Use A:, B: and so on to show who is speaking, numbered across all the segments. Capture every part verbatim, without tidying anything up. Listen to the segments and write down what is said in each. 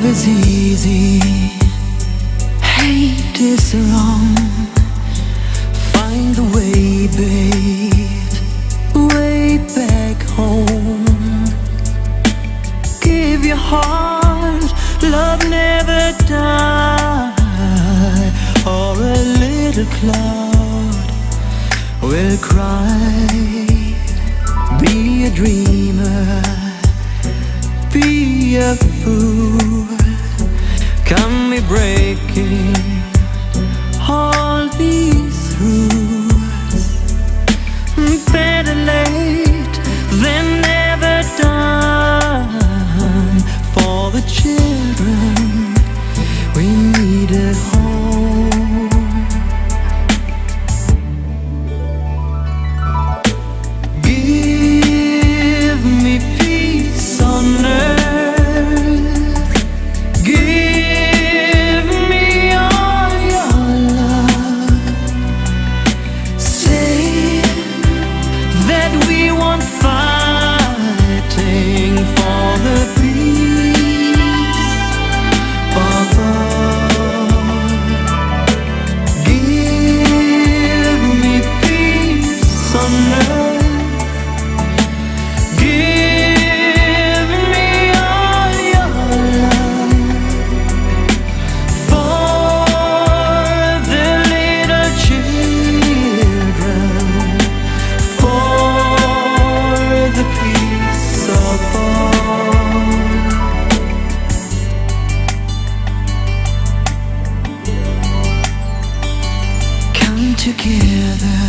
A: is easy, hate is wrong. Find the way, babe, way back home. Give your heart, love never die. Or a little cloud will cry. Be a dreamer, be a fool. Come be breaking all these rules. Better late than never done. For the children we need at home. Give me peace on earth. Give me all your love. Say that we won't fighting for the peace of all. Give me peace on earth. Give me all your love. For the little children, for the peace of all. Come together,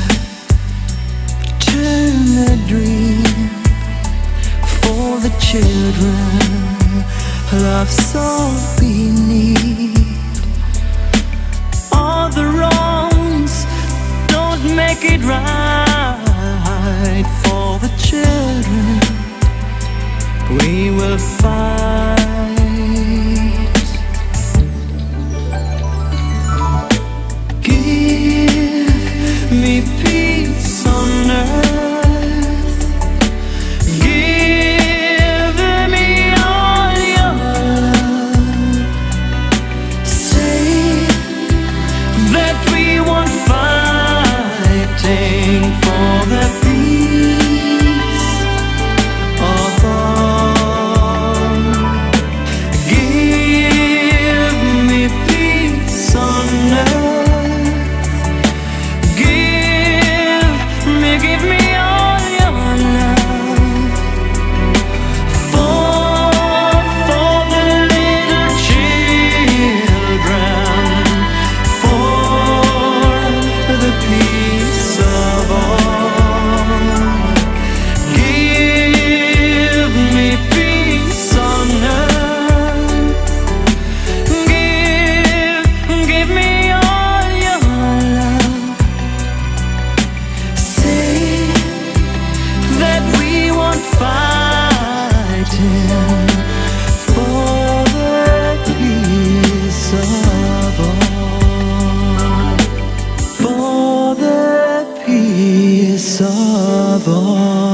A: turn a dream for the children. Love's all we need. All the wrongs don't make it right. For the children we will fight. Give me peace on earth. Give me all your love. Say that we won't fighting for the peace of all. Give me peace on earth. Give me, give me all your love. For, for the little children, for the peace of all. Give me peace on earth. Give, give me all your love. Say that we won't fighting for the peace of all. For the peace of all.